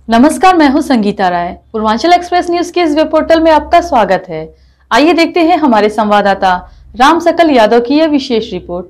नमस्कार, मैं हूं संगीता राय। पूर्वांचल एक्सप्रेस न्यूज के इस वेब पोर्टल में आपका स्वागत है। आइए देखते हैं हमारे संवाददाता राम सकल यादव की यह विशेष रिपोर्ट।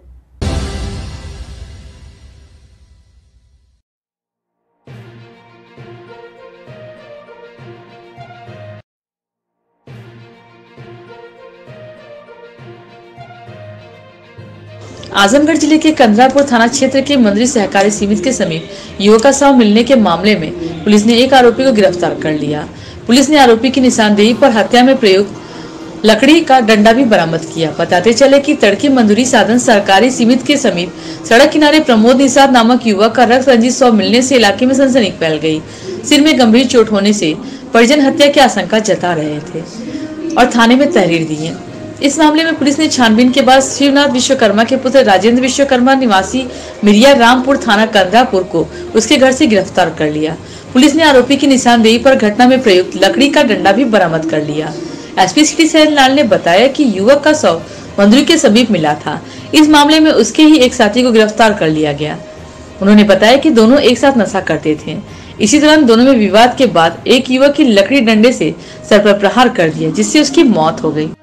आजमगढ़ जिले के कंदरापुर थाना क्षेत्र के मंदिर सहकारी समिति के समीप युवक का शव मिलने के मामले में पुलिस ने एक आरोपी को गिरफ्तार कर लिया। पुलिस ने आरोपी की निशानदेही पर हत्या में प्रयुक्त लकड़ी का डंडा भी बरामद किया। बताते चले कि तड़के मंजूरी साधन सहकारी समिति के समीप सड़क किनारे प्रमोद निषाद नामक युवक का रक्त रंजित शव मिलने से इलाके में सनसनी फैल गई। सिर में गंभीर चोट होने से परिजन हत्या की आशंका जता रहे थे और थाने में तहरीर दी है। इस मामले में पुलिस ने छानबीन के बाद शिवनाथ विश्वकर्मा के पुत्र राजेंद्र विश्वकर्मा निवासी मिरिया रामपुर थाना कंदरापुर को उसके घर से गिरफ्तार कर लिया। पुलिस ने आरोपी की निशानदेही पर घटना में प्रयुक्त लकड़ी का डंडा भी बरामद कर लिया। एसपी सिटी सैनलाल ने बताया कि युवक का शव मंदिर के समीप मिला था। इस मामले में उसके ही एक साथी को गिरफ्तार कर लिया गया। उन्होंने बताया कि दोनों एक साथ नशा करते थे। इसी दौरान दोनों में विवाद के बाद एक युवक की लकड़ी डंडे से सर पर प्रहार कर दिया, जिससे उसकी मौत हो गई।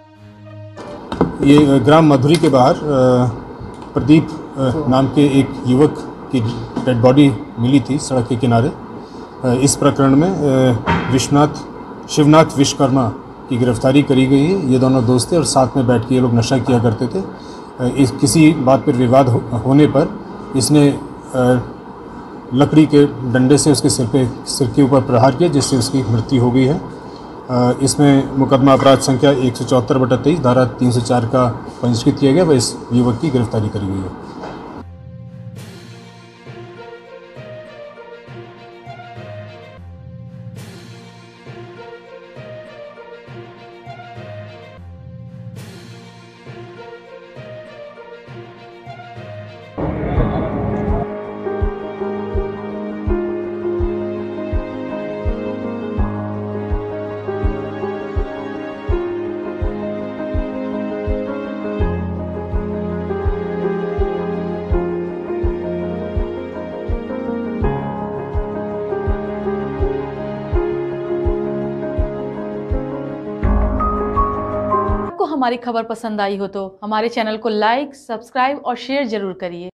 ये ग्राम मधुरी के बाहर प्रदीप नाम के एक युवक की डेड बॉडी मिली थी सड़क के किनारे। इस प्रकरण में शिवनाथ विश्वकर्मा की गिरफ्तारी करी गई है। ये दोनों दोस्त थे और साथ में बैठ के ये लोग नशा किया करते थे। किसी बात पर विवाद होने पर इसने लकड़ी के डंडे से उसके सिर के ऊपर प्रहार किया, जिससे उसकी मृत्यु हो गई है। इसमें मुकदमा अपराध संख्या 174/23 धारा 304 का पंजीकृत किया गया व इस युवक की गिरफ्तारी करी गई है। हमारी खबर पसंद आई हो तो हमारे चैनल को लाइक, सब्सक्राइब और शेयर जरूर करिए।